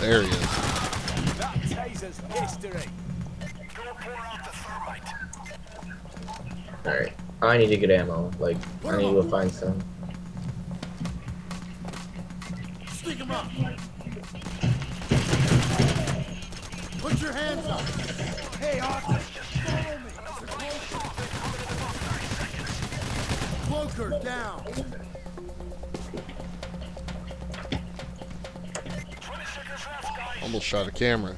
There he is. That taser's history. Alright. I need to get ammo. Like, I need to go find some. Stick him up. Put your hands up. Hey, Arthur, follow me. Cloaker down. Almost shot a camera.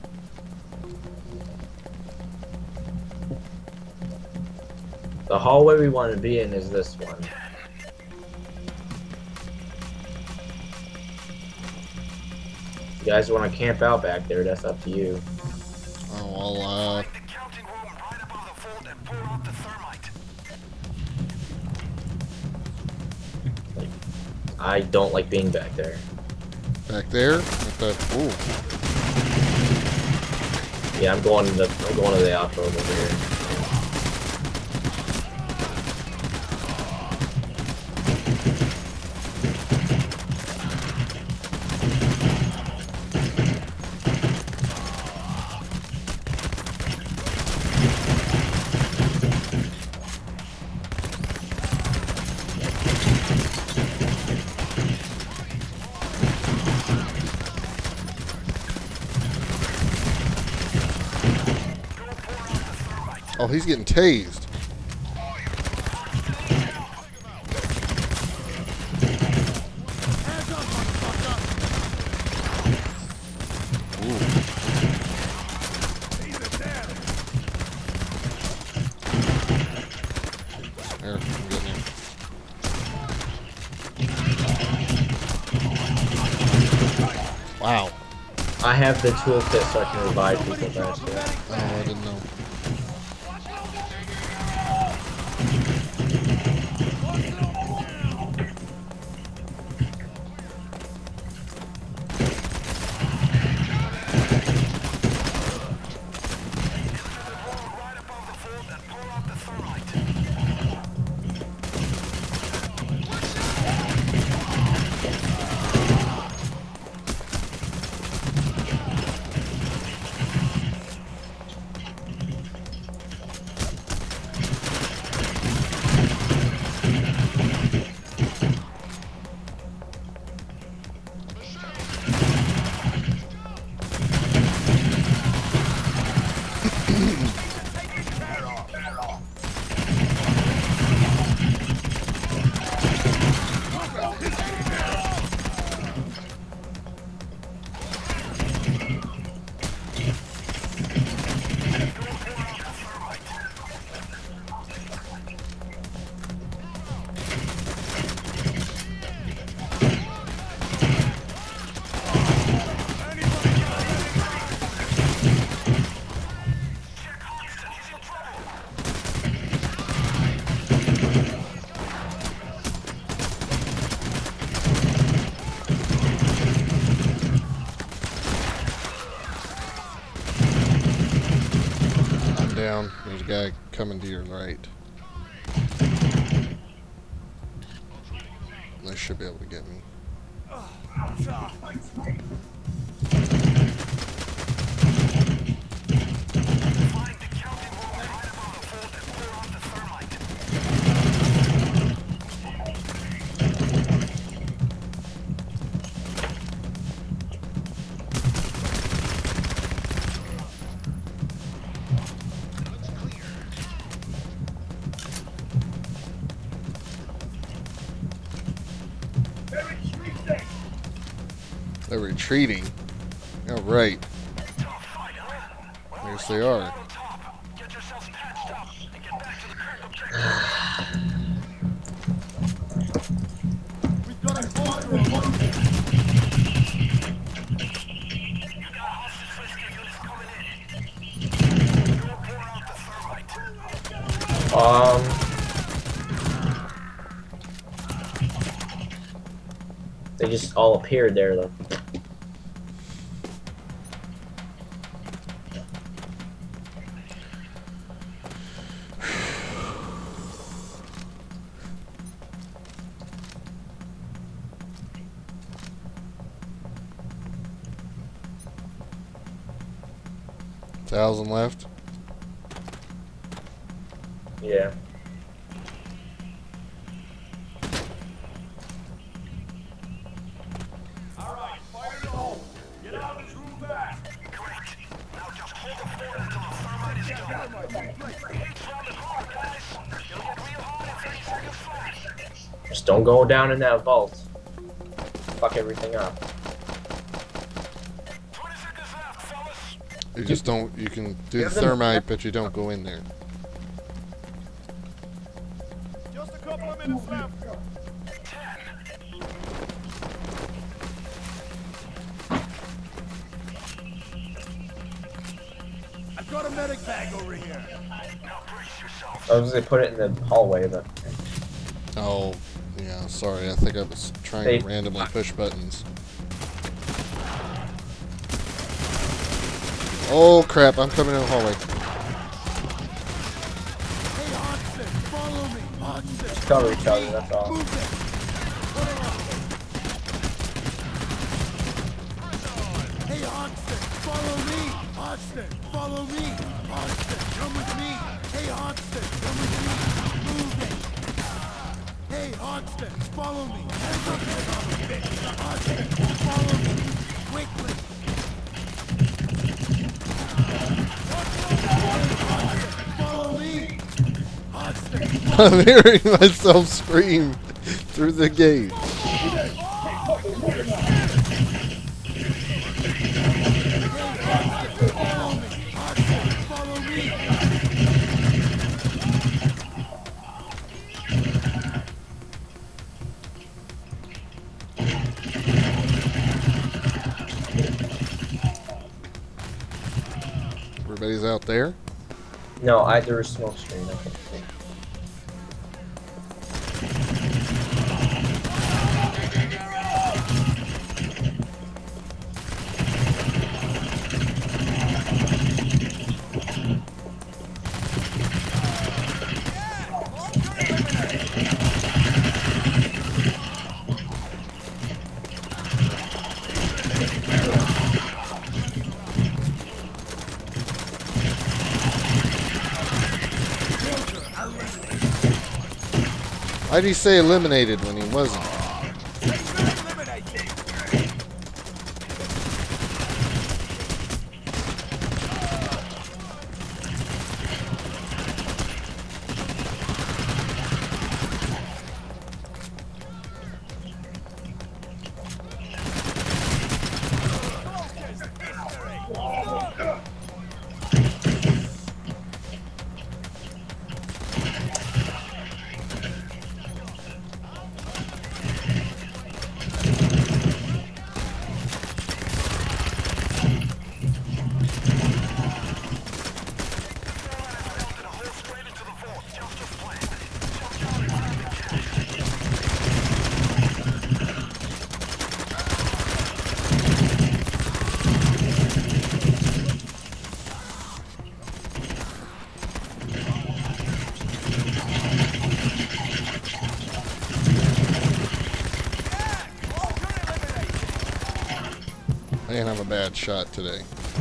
The hallway we want to be in is this one. You guys want to camp out back there, that's up to you. Oh, well, I don't like being back there. back there? At that, ooh. Yeah, I'm going to the off-road over here. Oh, he's getting tased. Ooh. There, I'm getting him. Wow. I have the toolkit so I can revive people faster. Oh, I didn't know. Down. There's a guy coming to your right. They should be able to get me. They're retreating. Oh, right. Yes, they are. We've got a cloaker on. They just all appeared there though. 1,000 left. Yeah. Alright, fire in the hole. Get out and move back. Correct. Now just hold the fort until the thermite is gone. The heat's round the corner, guys. It'll get real hot in 30 seconds flat. Just don't go down in that vault. Fuck everything up. 20 seconds left, fellas. You just don't. You can do the Give them- thermite, but you don't go in there. Just a couple of minutes left. 10. I've got a medic bag over here. Now brace yourselves. I was gonna put it in the hallway, but Oh, yeah. Sorry, I think I was trying They- to randomly push buttons. Oh crap! I'm coming in the hallway. Hey, Hodgson, follow me. Hodgson. cover each other, that's all. Move it. Hey, Hodgson, follow me. Hodgson, follow me. Hodgson, come with me. Hey, Hodgson, come with me. Move it. Hey, Hodgson, follow me. Hands up, bitch. Hodgson, follow me. Quickly. Follow me. Hodgson, I'm hearing myself scream through the gate. follow me. Hodgson, follow me. Everybody's out there. No, there was smoke screen, I think. Why'd he say eliminated when he wasn't? Man, I'm a bad shot today.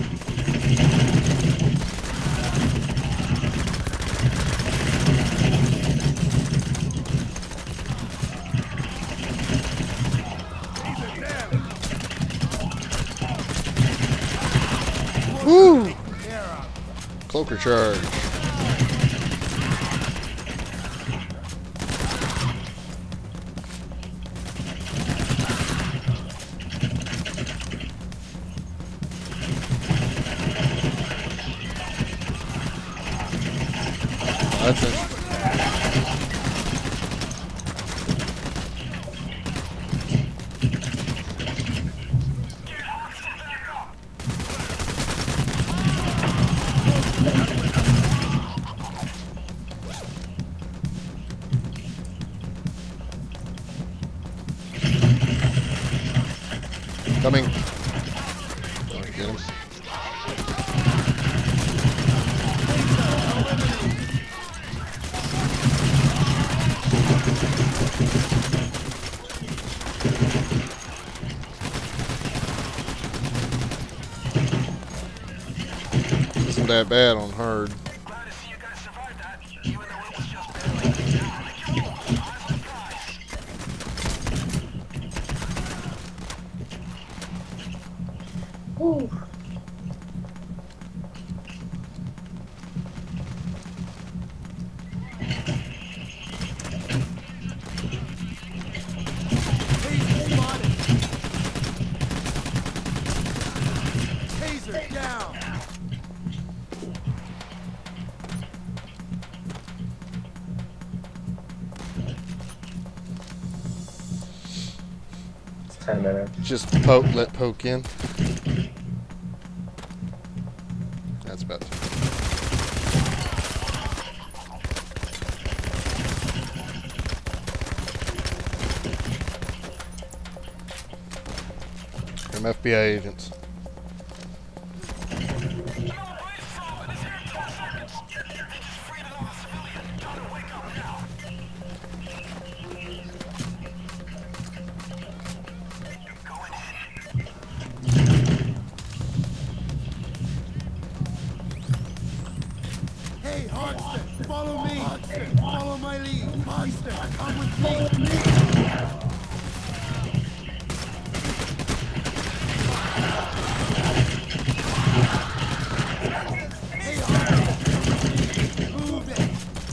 Woo! Cloaker charge. That's it. Coming. Get him. wasn't that bad on hard. Glad to see you guys survived that, even though it was just barely. Yeah, I killed him. I'm surprised. Whew. Taser spotted. Taser down. It's 10 minutes. Just poke, let poke in. That's better. Them FBI agents. Hey, Hogston, follow me. Hogston, follow my lead. Hogston, come with me. Hey, Hogston, move it.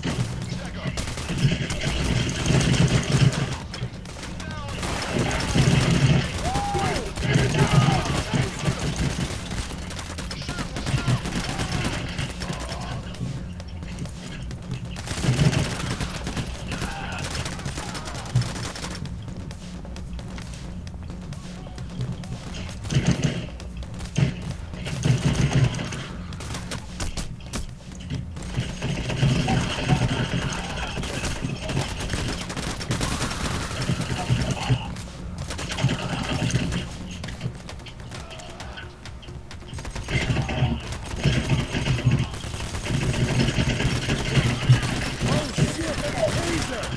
Oh shit, taser.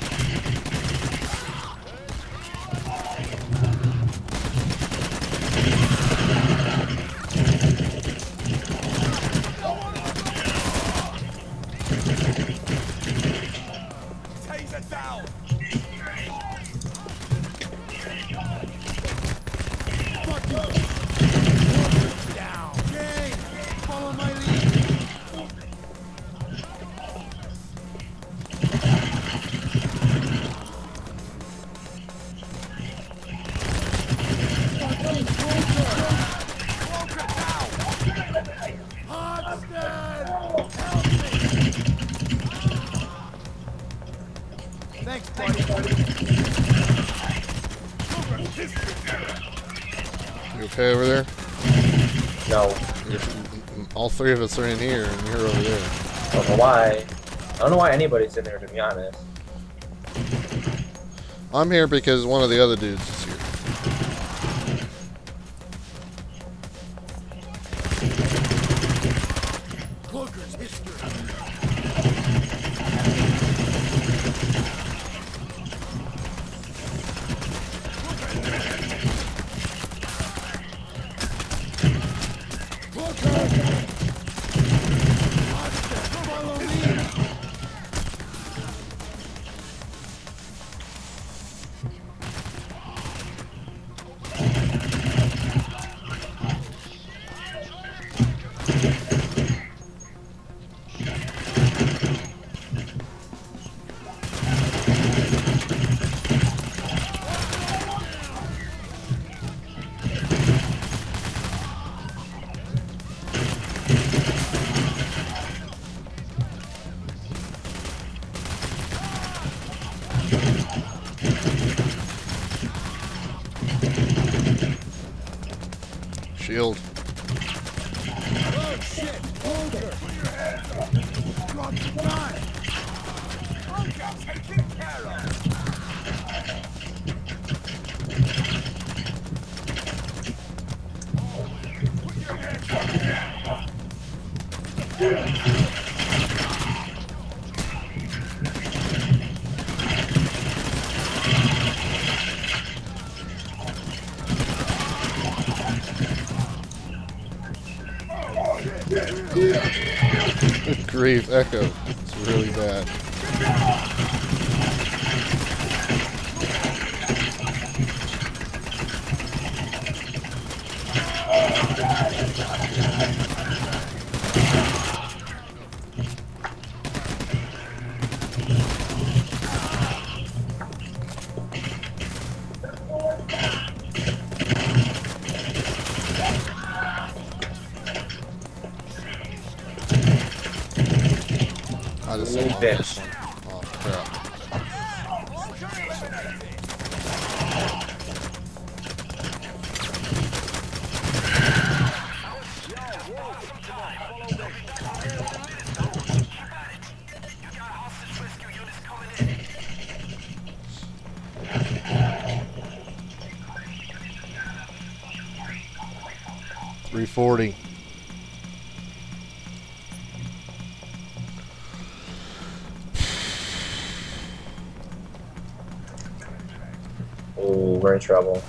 Taser down. Fuck you. Down. Jay, follow my lead. Hogston, help me. Thanks, buddy. You okay over there? No. All three of us are in here, and you're over there. I don't know why. I don't know why anybody's in there, to be honest. I'm here because one of the other dudes is here. Cloaker's history. Cloaker! Hogston, follow me! Shield. Oh shit! Cloaker! Drop the gun! Taken care of. Good grief, Echo. It's really bad. I just Little lost this bitch. one. Oh crap. $340. Oh, we're in trouble.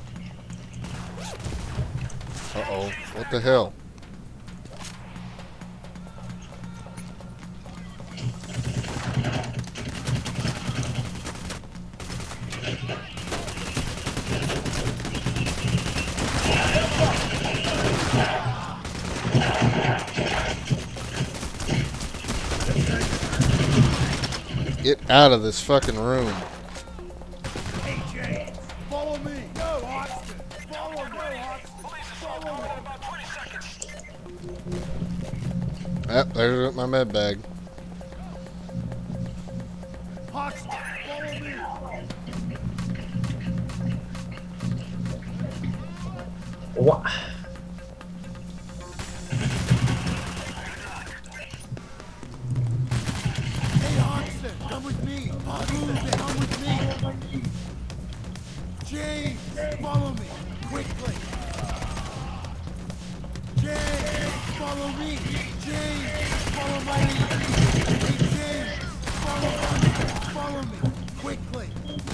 Uh-oh. What the hell? Get out of this fucking room. Hey, James, follow me. Go, Hoxton. Follow me, Hoxton. Follow me. Yep, there's my med bag. Hoxton, follow me. What? Hey, Hoxton, come with me. Hoxton, come with me. James, follow me. Quickly. James, follow me. James, follow my lead. Hey, James, follow me. Quickly.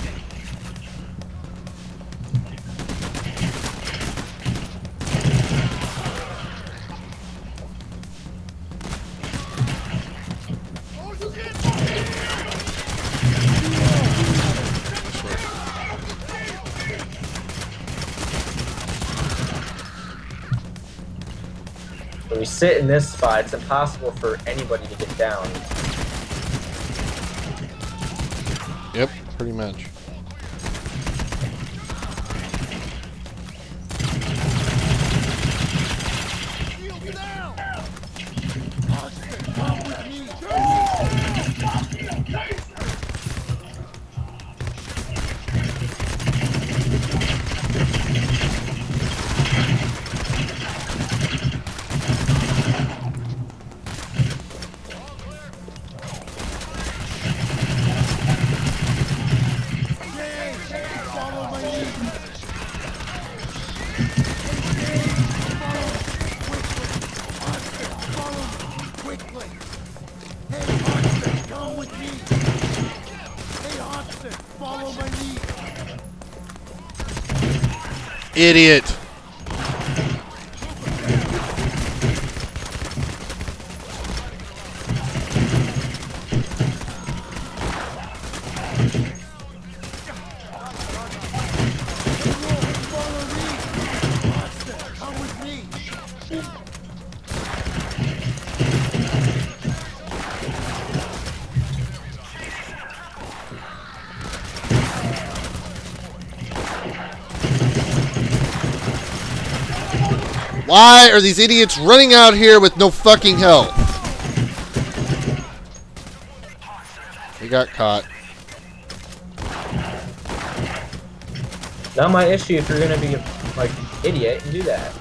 When we sit in this spot, it's impossible for anybody to get down. Yep, pretty much. Shield down. Hoxton, come with me. Idiot. Why are these idiots running out here with no fucking help? We got caught. Not my issue if you're gonna be like idiot and do that.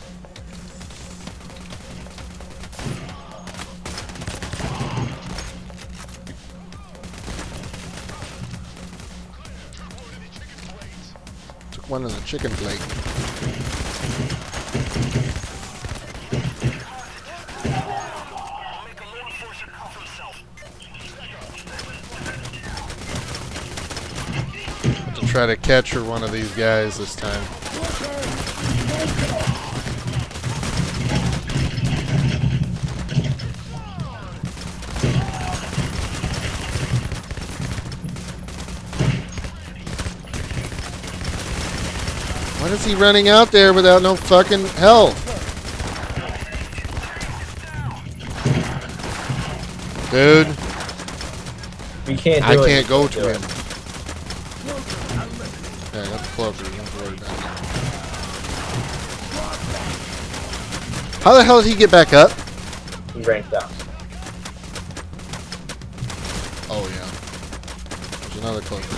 Took one in the chicken plate. Try to catch her one of these guys this time. Why is he running out there without no fucking health? Dude, We can't do I it. can't go do to it. him. Yeah, I got the cloaker. You don't have to worry about it. How the hell did he get back up? He ranked up. Oh, yeah. There's another cloaker.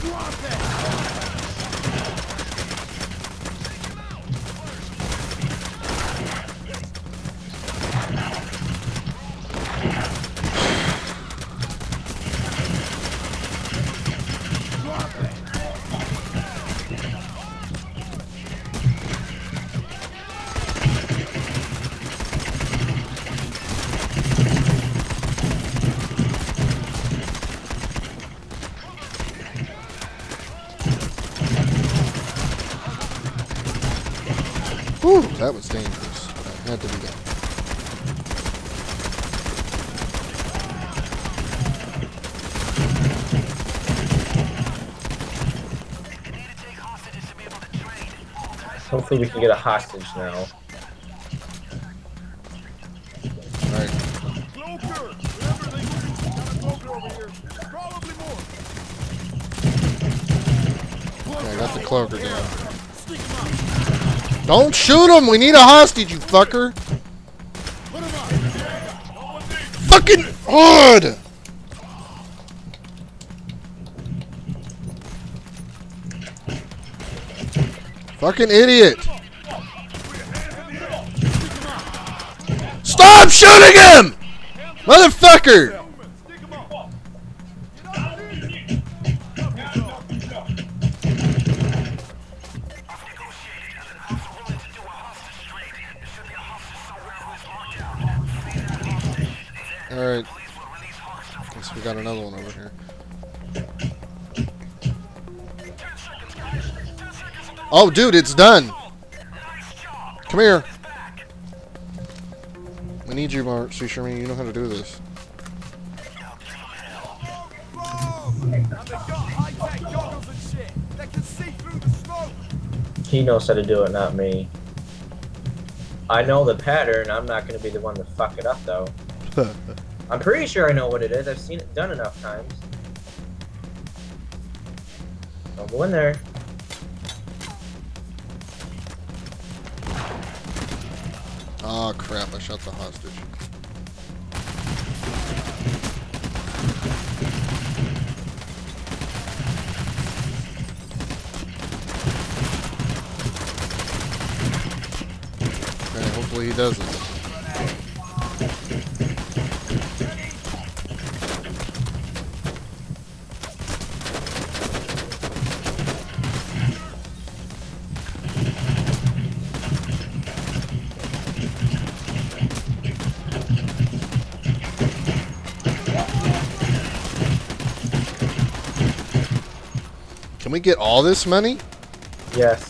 Whew, that was dangerous. That had to be done. Hopefully we can get a hostage now. Alright. Cloaker! Whatever they use, got a cloaker over here. Probably more. Yeah, I got the cloaker down. Stick him up. Don't shoot him! We need a hostage, you fucker! Put him up. Fucking hard! Fucking idiot! Stop shooting him! Motherfucker! Alright. Guess we got another one over here. Oh, dude, it's done. Come here. We need you, Mark. See, Sherman, you know how to do this. He knows how to do it, not me. I know the pattern. I'm not going to be the one to fuck it up, though. I'm pretty sure I know what it is. I've seen it done enough times. Don't go in there. Oh, crap. I shot the hostage. Okay, hopefully he doesn't. Can we get all this money? Yes.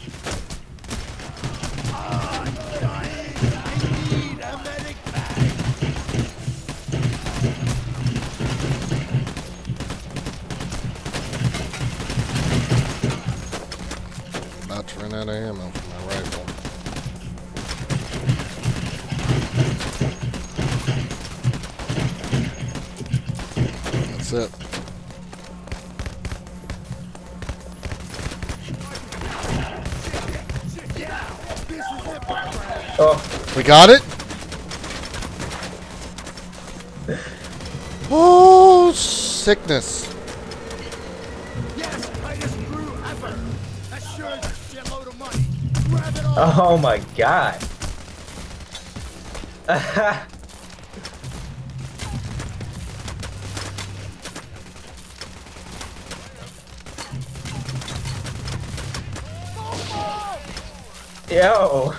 About to run out of ammo for my rifle. That's it. Oh, We got it? Oh, sickness. Yes, highest crew ever. That sure is a shitload of money. Grab it all. oh my god. Yo.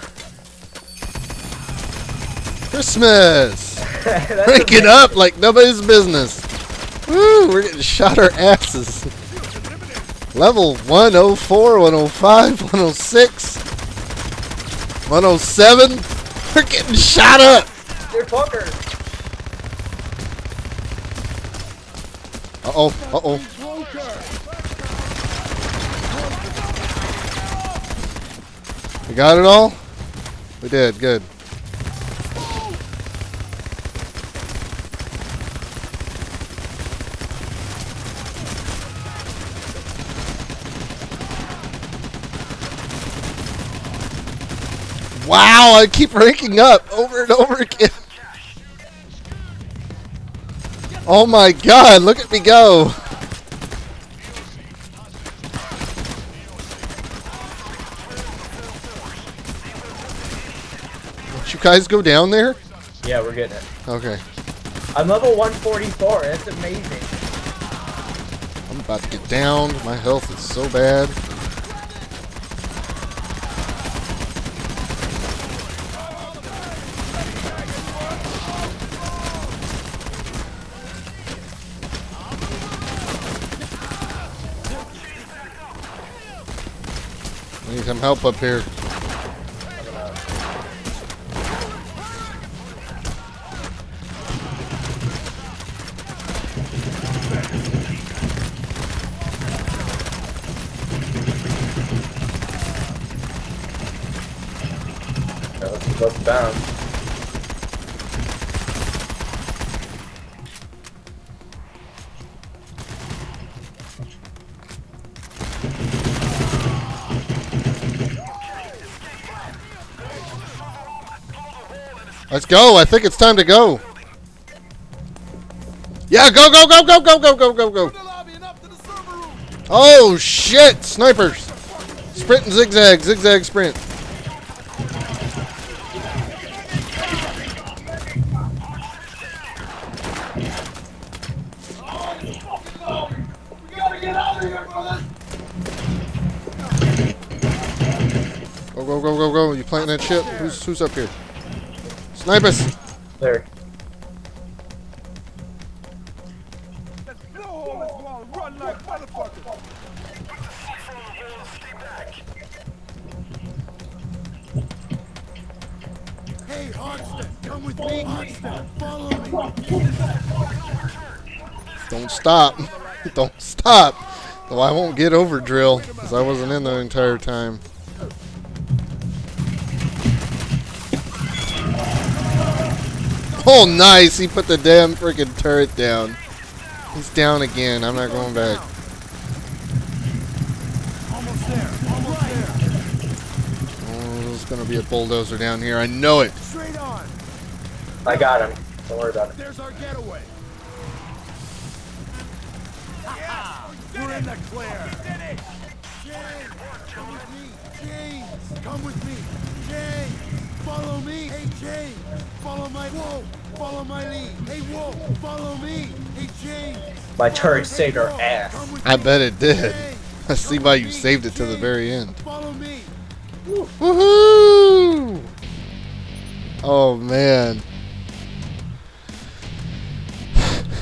Christmas! That's Breaking up like nobody's business. Woo, we're getting shot our asses. Level 104, 105, 106, 107. We're getting shot up. They're fuckers. Uh-oh, uh-oh. We got it all? We did, good. Wow, I keep ranking up over and over again. Oh my god, look at me go. Did you guys go down there? Yeah, we're getting it. Okay. I'm level 144. That's amazing. I'm about to get down. My health is so bad. I need some help up here. Let's bounce. Let's go. I think it's time to go. Yeah, go, go, go, go, go, go, go, go, go. Oh, shit. Snipers. Sprint and zigzag. Zigzag sprint. Go, go, go, go, go. You planting that shit? Who's up here? Snipe us. There. Hey, Hogston, come with me. Hogston, follow me. Don't stop. Don't stop. Though I won't get over drill because I wasn't in the entire time. Oh, nice. He put the damn freaking turret down. He's down again. I'm not going back. Almost there. Almost there. Oh, there's going to be a bulldozer down here. I know it. Straight on. I got him. Don't worry about it. There's our getaway. We're in the clear. James, come with me. James, come with me. James, follow me. Hey, James, follow my. Whoa, follow my lead. Hey, whoa, follow me. Hey, James. My turret saved our ass. I bet it did. I see why you saved it to the very end. Follow me. Woohoo! Oh, man.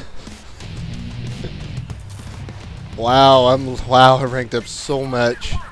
Wow, I ranked up so much.